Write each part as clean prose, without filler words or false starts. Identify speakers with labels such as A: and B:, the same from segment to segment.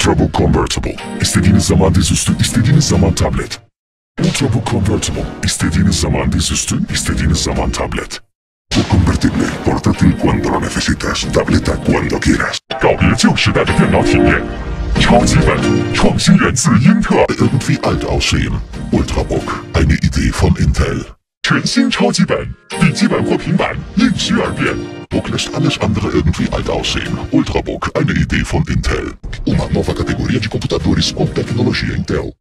A: Ultrabook Convertible. İstediğiniz zaman dizüstü, istediğiniz zaman tablet. Ultrabook Convertible. İstediğiniz zaman dizüstü, istediğiniz zaman tablet. Bu convertible, portátil cuando lo necesitas, tableta cuando quieras. 告别旧时代的电脑体验，超级本，创新源自英特尔。Irgendwie alt aussehen. Ultrabook, eine Idee von Intel. 全新超级本，笔记本或平板因需而变。Book lässt alles andere irgendwie alt aussehen. Ultrabook, eine Idee von Intel. Uma nova categoria de computadores com tecnologia Intel.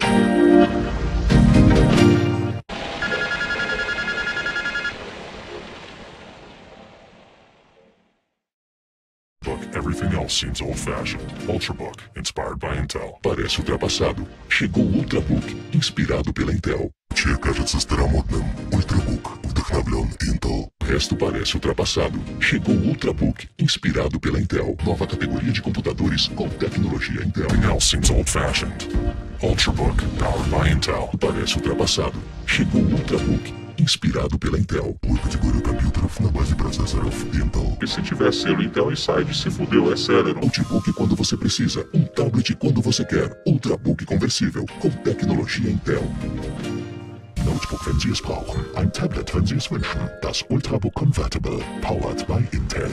A: Everything else seems old-fashioned. Ultrabook, inspired by Intel. Parece ultrapassado. Chegou o Ultrabook, inspirado pela Intel. Тебе кажется старомодным. Ultrabook, вдохновлен Intel. O resto parece ultrapassado. Chegou o Ultrabook, inspirado pela Intel. Nova categoria de computadores com tecnologia Intel. Everything else seems old-fashioned. Ultrabook, powered by Intel. Parece ultrapassado. Chegou o Ultrabook, inspirado pela Intel. Uma categoria компьютеров на базе процессоров Intel. E se tiver selo Intel Inside, se fudeu, é sério. Notebook quando você precisa, tablet quando você quer. Ultrabook conversível, com tecnologia Intel. Notebook, wenn Sie es brauchen. Ein Tablet, wenn Sie es wünschen. Das Ultrabook Convertible, powered by Intel.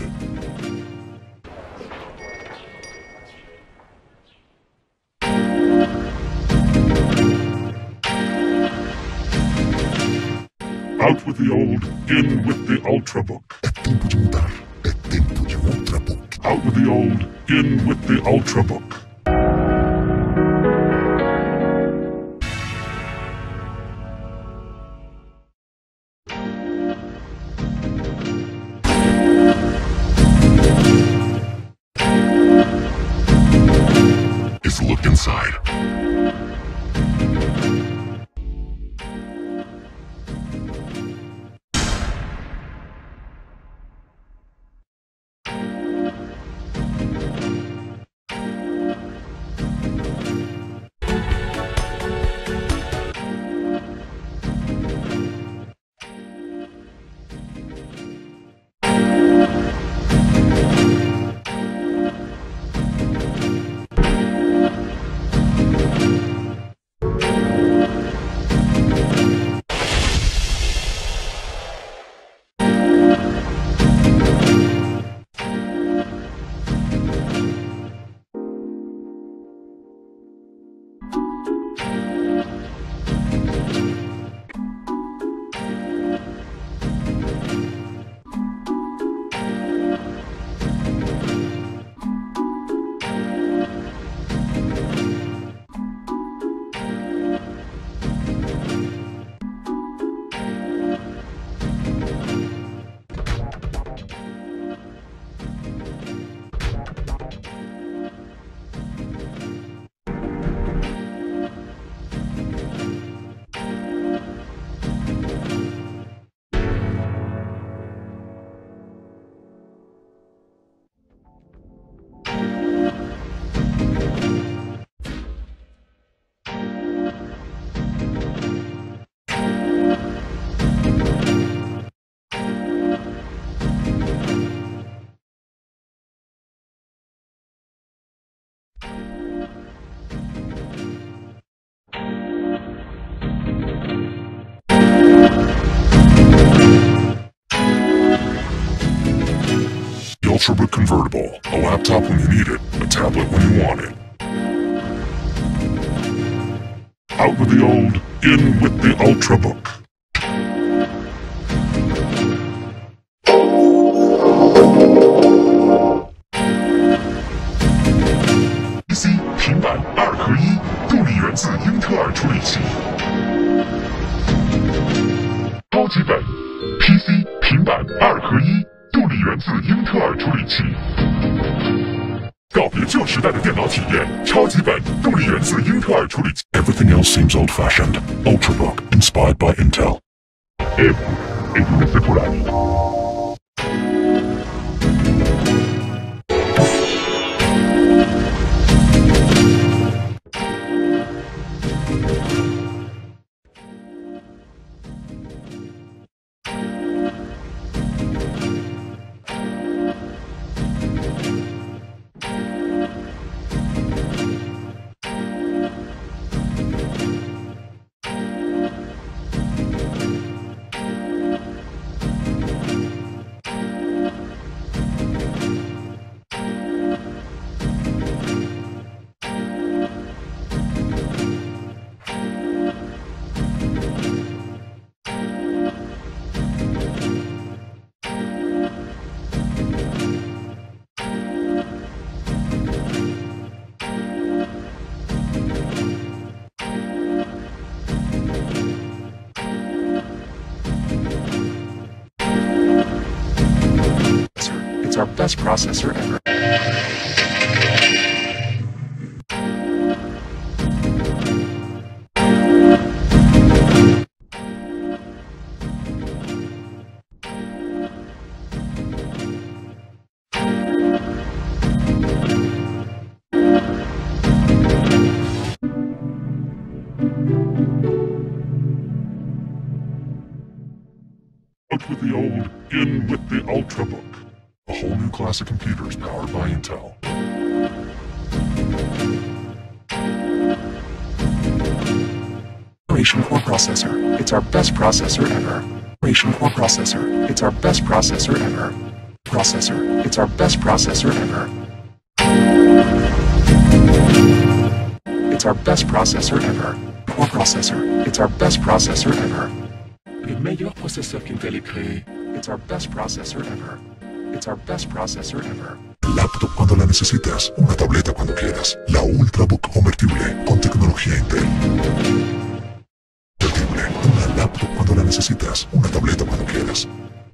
A: Out with the old, in with the Ultrabook. É tempo de mudar. É tempo de Ultrabook. Out with the old, in with the Ultrabook. It's looked inside. Ultrabook Convertible, a laptop when you need it, a tablet when you want it. Out with the old, in with the Ultrabook. PC 平板2合1，动力源自英特尔处理器。超级本 PC 平板2合1。动力源自英特尔处理器，告别旧时代的电脑体验，超级本，动力源自英特尔处理器。Everything else seems old-fashioned. Ultrabook, inspired by Intel. È contemporaneo. Behold, in with the Ultrabook. A whole new class of computers powered by Intel.
B: Generation Core Processor. It's our best processor ever. Generation Core Processor. It's our best processor ever. Processor. It's our best processor ever. It's our best processor ever. Core Processor. It's our best processor ever. Le meilleur processeur qu'Intel ait créé. It's our best processor ever. It's our best processor ever.
A: Laptop cuando la necesitas, una tableta cuando quieras. La Ultrabook convertible con tecnología Intel. Convertible, una laptop cuando la necesitas, una tableta cuando quieras.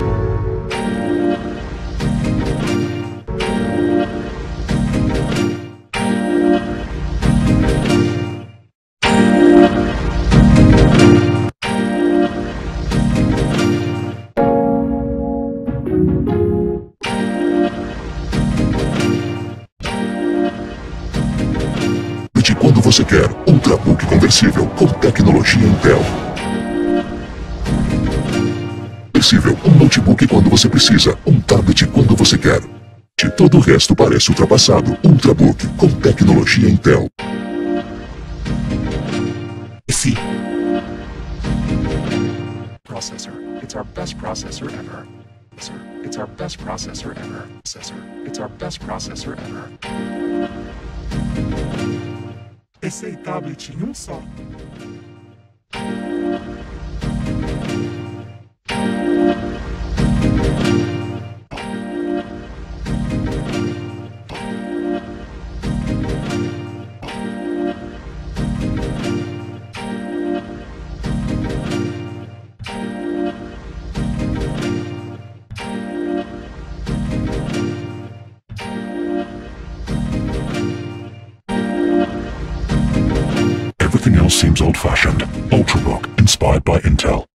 A: De quando você quer, Ultrabook conversível com tecnologia Intel. Conversível, um notebook quando você precisa, um tablet quando você quer. De todo o resto parece ultrapassado, Ultrabook com tecnologia Intel.
B: PC. Processor. It's our best processor ever. It's our best processor ever. It's our best processor ever. PC e tablet em um só.
A: Everything else seems old-fashioned. Ultrabook, inspired by Intel.